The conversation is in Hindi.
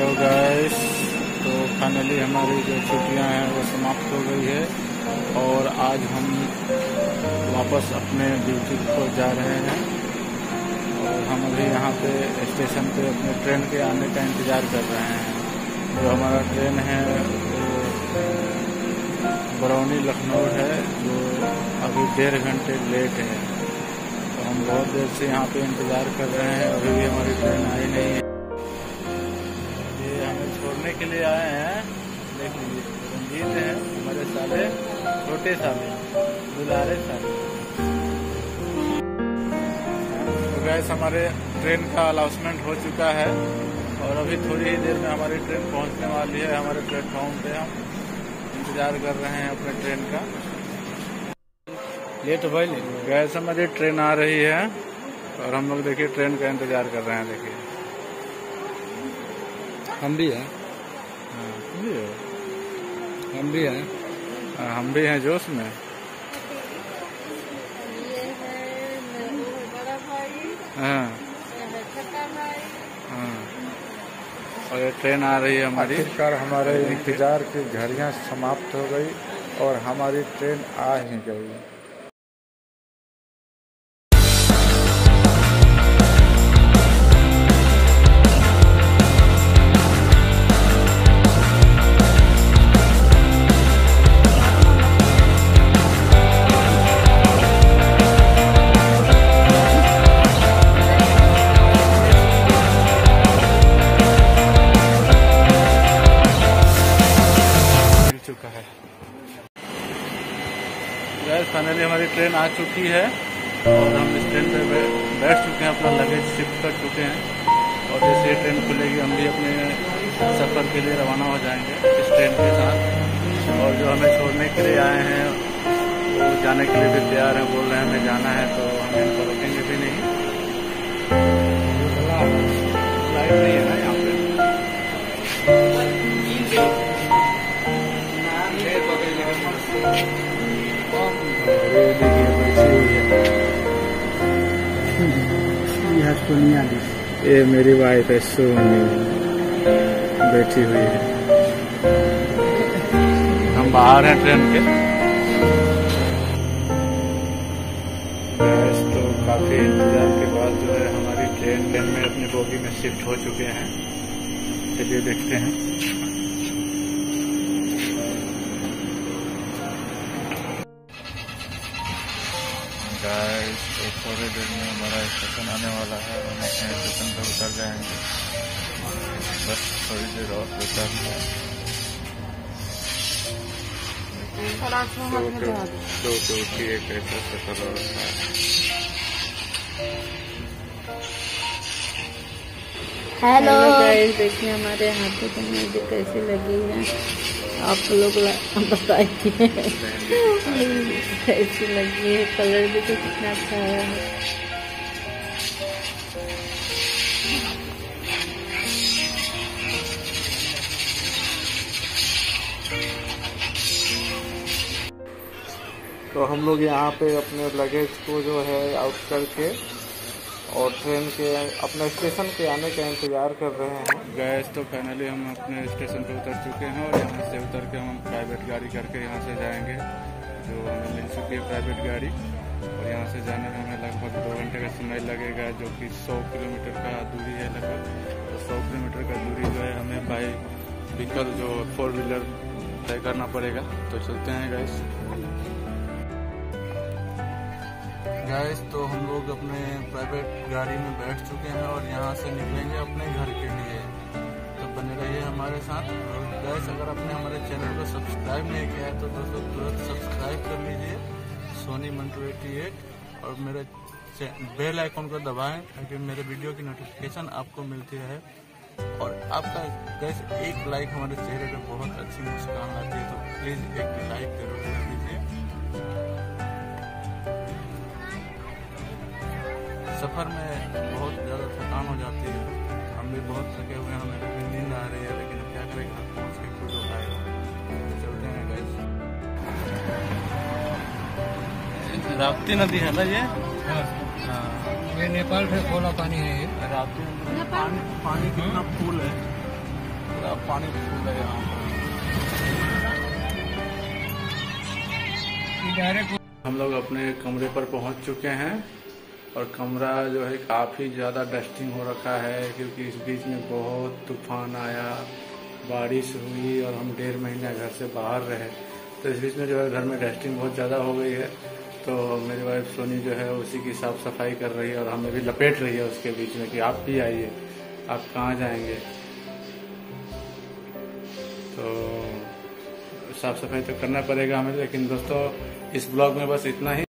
हेलो गाइस, तो फाइनली हमारी जो छुट्टियां हैं वो समाप्त हो गई है और आज हम वापस अपने ड्यूटी पर जा रहे हैं। और हम अभी यहाँ पे स्टेशन पे अपने ट्रेन के आने का इंतज़ार कर रहे हैं। जो हमारा ट्रेन है वो बरौनी लखनऊ है, जो अभी 1.5 घंटे लेट है। तो हम बहुत देर से यहाँ पे इंतज़ार कर रहे हैं, अभी भी हमारी ट्रेन आई नहीं है। छोड़ने के लिए आए हैं, देख लीजिए रंजीत हैं हमारे साले, छोटे साले, दुलारे साले। तो गैस हमारे ट्रेन का अनाउंसमेंट हो चुका है और अभी थोड़ी ही देर में हमारी ट्रेन पहुंचने वाली है। हमारे प्लेटफॉर्म पे हम इंतजार कर रहे हैं अपने ट्रेन का। लेट भाई गैस हमारी ट्रेन आ रही है और हम लोग देखिए ट्रेन का इंतजार कर रहे हैं। देखिए हम भी हैं, हम भी हैं, हम भी हैं जोश में। ये है बड़ा भाई, हाँ छोटा भाई। हाँ, और ये ट्रेन आ रही है हमारी। आखिरकार हमारे इंतजार की घड़ियां समाप्त हो गई और हमारी ट्रेन आ ही गई। चुका है गैस, फाइनली हमारी ट्रेन आ चुकी है और हम इस ट्रेन पे बैठ चुके हैं, अपना लगेज शिफ्ट कर चुके हैं। और जैसे ही ट्रेन खुलेगी हम भी अपने सफ़र के लिए रवाना हो जाएंगे इस ट्रेन के साथ। और जो हमें छोड़ने के लिए आए हैं वो जाने के लिए भी तैयार हैं, बोल रहे हैं हमें जाना है, तो हम इनको रोकेंगे भी नहीं। फ्लाइट नहीं है ना यहाँ पे। सोनिया दी, ये मेरी वाइफ है सोनी, बैठी हुई है। हम बाहर हैं ट्रेन के। तो काफी इंतजार के बाद जो है हमारी ट्रेन में अपनी बोगी में शिफ्ट हो चुके हैं। चलिए देखते हैं। गाइस, तो थोड़ी देर में हमारा स्टेशन आने वाला है और हम अपने स्टेशन पर उतर जाएंगे। बस थोड़ी देर और उतरना है। दो की एक ऐसा सफर होता है। हेलो गाइस, देखिए हमारे हाथों को मुझे कैसी लगी है, आप लोग बताइए कैसी लगी है। कलर भी तो कितना अच्छा है। तो हम लोग यहाँ पे अपने लगेज को जो है आउट करके और ट्रेन के अपने स्टेशन पे आने का इंतजार कर रहे हैं। गैस, तो फाइनली हम अपने स्टेशन पे उतर चुके हैं और यहाँ से उतर के हम प्राइवेट गाड़ी करके यहाँ से जाएंगे, जो हमें मिल चुकी है प्राइवेट गाड़ी। और यहाँ से जाने में हमें लगभग 2 घंटे का समय लगेगा, जो कि 100 किलोमीटर का दूरी है लगभग। तो 100 किलोमीटर का दूरी जो है हमें बाई व्हीकल जो 4 व्हीलर तय करना पड़ेगा। तो चलते हैं गैस। गैस, तो हम लोग अपने प्राइवेट गाड़ी में बैठ चुके हैं और यहाँ से निकलेंगे अपने घर के लिए। तो बने रहिए हमारे साथ। और गैस, अगर आपने हमारे चैनल को सब्सक्राइब नहीं किया है तो दोस्तों तुरंत सब्सक्राइब कर लीजिए, सोनी मंटू 88, और मेरे बेल आइकन को दबाएं ताकि मेरे वीडियो की नोटिफिकेशन आपको मिलती रहे। और आपका गैस एक लाइक हमारे चेहरे पर बहुत अच्छी मुस्कान लाती है, तो प्लीज़ एक लाइक जरूर कर दीजिए। सफ़र में बहुत ज़्यादा थकान हो जाती है, हम भी बहुत थके हुए हैं, हमें भी नींद आ रही है, लेकिन क्या करें, घर पहुँच के खुद उठाएगा। तो चलते हैं गैस। राप्ती नदी है ना ये? हाँ, ये नेपाल से खोला पानी है। ये राप्ती पानी कितना फूल है। पूरा पानी फूल है यहाँ पर। हम लोग अपने कमरे पर पहुंच चुके हैं और कमरा जो है काफ़ी ज़्यादा डस्टिंग हो रखा है, क्योंकि इस बीच में बहुत तूफान आया, बारिश हुई और हम 1.5 महीना घर से बाहर रहे, तो इस बीच में जो है घर में डस्टिंग बहुत ज़्यादा हो गई है। तो मेरी वाइफ सोनी जो है उसी की साफ़ सफाई कर रही है और हमें भी लपेट रही है उसके बीच में कि आप भी आइए, आप कहाँ जाएंगे। तो साफ़ सफाई तो करना पड़ेगा हमें, लेकिन दोस्तों इस ब्लॉग में बस इतना ही।